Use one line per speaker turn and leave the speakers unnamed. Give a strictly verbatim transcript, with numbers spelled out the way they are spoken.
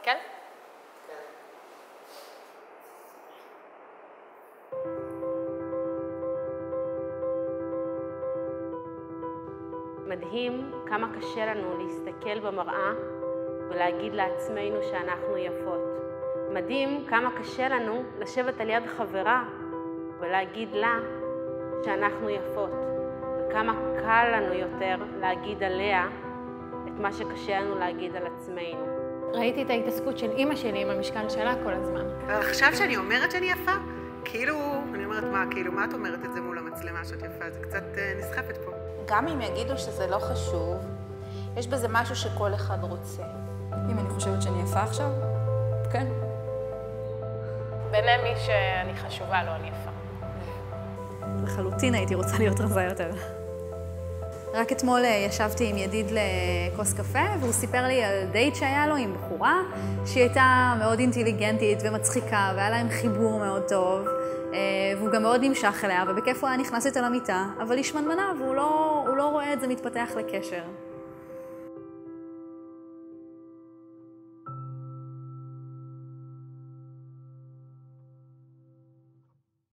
תסתכל.
מדהים כמה קשה לנו להסתכל במראה ולהגיד לעצמנו שאנחנו יפות. מדהים כמה קשה לנו לשבת על יד חברה ולהגיד לה שאנחנו יפות. וכמה קל לנו יותר להגיד עליה את מה שקשה לנו להגיד על עצמנו.
ראיתי את ההתעסקות של אמא שלי עם המשקל שלה כל הזמן.
עכשיו שאני אומרת שאני יפה, כאילו, אני אומרת מה, כאילו, מה את אומרת את זה מול המצלמה שאת יפה? זה קצת נסחפת פה.
גם אם יגידו שזה לא חשוב, יש בזה משהו שכל אחד רוצה.
אם אני חושבת שאני יפה עכשיו, כן.
בעיני מי שאני חשובה, לא אני יפה.
לחלוטין הייתי רוצה להיות רזה יותר. רק אתמול ישבתי עם ידיד לכוס קפה, והוא סיפר לי על דייט שהיה לו עם בחורה, שהיא הייתה מאוד אינטליגנטית ומצחיקה, והיה להם חיבור מאוד טוב, והוא גם מאוד נמשך אליה, ובכיף הוא היה נכנס איתה למיטה, אבל היא שמנמנה, והוא לא, הוא לא רואה את זה מתפתח לקשר.